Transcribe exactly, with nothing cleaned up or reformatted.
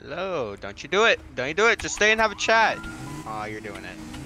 Hello, don't you do it. Don't you do it. Just stay and have a chat. Oh, you're doing it.